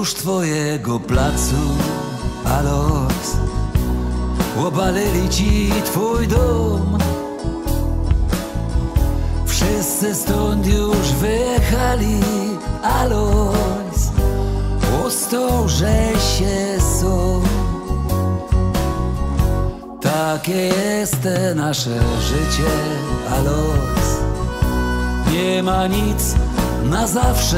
wzdłuż twojego placu, Alois, obalili ci twój dom. Wszyscy stąd już wyjechali, Alois, ostał, że się są. Takie jest te nasze życie, Alois. Nie ma nic na zawsze.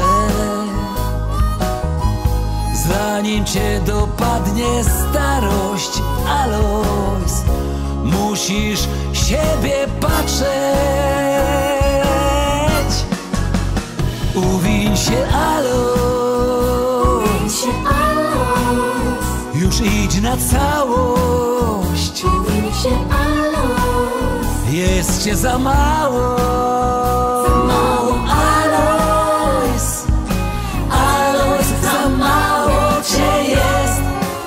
Zanim cię dopadnie starość, Alois, musisz siebie patrzeć. Uwiń się, Alois, już idź na całość. Uwiń się, Alois, jest cię za mało. za mało, Alois, Alois, za mało cię jest.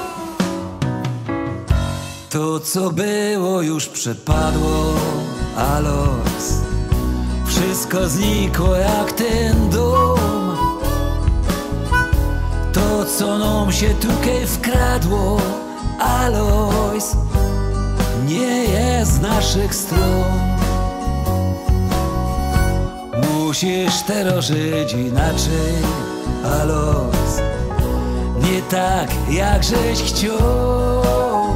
To co było już przepadło, Alois, wszystko znikło jak ten dom. To co nam się tutaj wkradło, Alois, nie jest z naszych stron. Musisz teraz żyć inaczej, Alois, nie tak jak żeś chciał.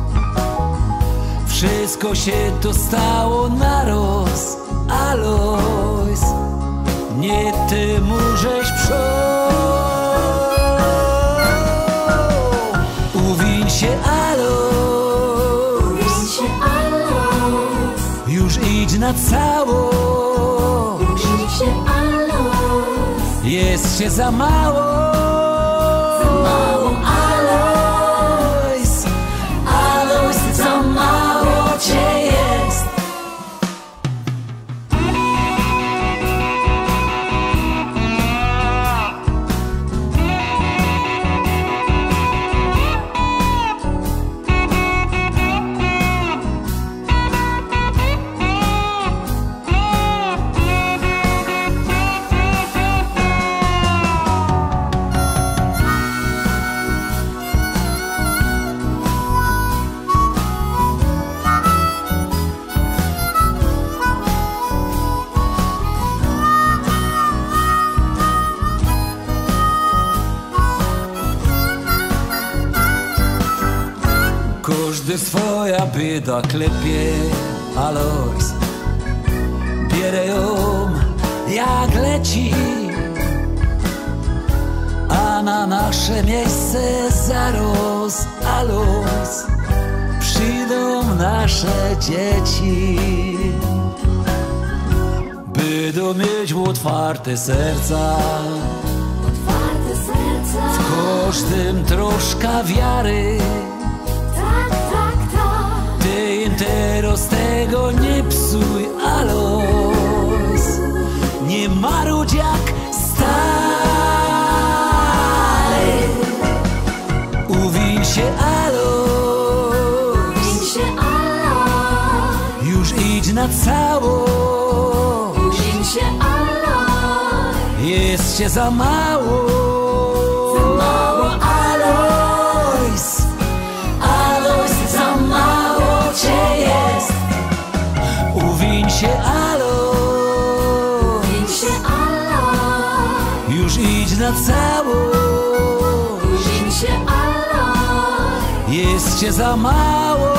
Wszystko się to stało naraz, Alois, nie ty żeś Uwiń się, Alois, uwiń się, Alois, już idź na całość. uwiń się, Alois, Jest się za mało. za mało, Alois, Alois, za mało cię jest. Każdy swoja bieda klepie, Alois, bierę ją jak leci, a na nasze miejsce zaraz, Alois, przyjdą nasze dzieci. Będą mieć otwarte serca, otwarte serca, w każdym troszkę wiary. tak, tak, tak, Ty im teraz tego nie psuj, Alois, nie marudź jak stary. Uwiń się, Alois, uwiń się, Alois, już idź na całość. uwiń się, Alois, Jest cię za mało. za mało, Alois, Alois, za mało cię jest. Uwiń się, Alois, uwiń się, Alois, już idź na całość. uwiń się, Alois, Jest cię za mało.